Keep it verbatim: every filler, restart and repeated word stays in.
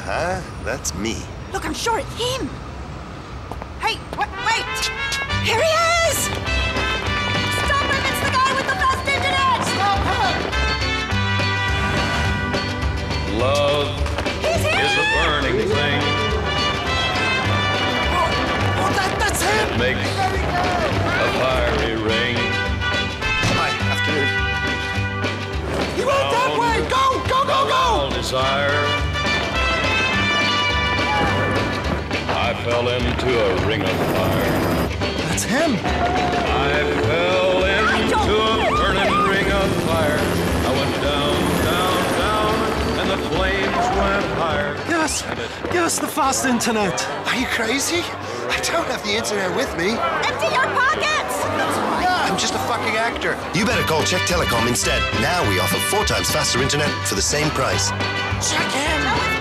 Uh-huh, that's me. Look, I'm sure it's him. Hey, wait, wait! Here he is! Stop him! It's the guy with the fast internet! Stop him! Love He's here! is a burning thing. Oh, oh that, that's him! It makes a fiery ring. Hi, afternoon. He went that way! Go, go, go, All go! desire. I fell into a ring of fire. That's him! I fell into a burning ring of fire. I went down, down, down, and the flames went higher. Give us, give us the fast internet. Are you crazy? I don't have the internet with me. Empty your pockets! Yeah, I'm just a fucking actor. You better call Check Telecom instead. Now we offer four times faster internet for the same price. Check him! No,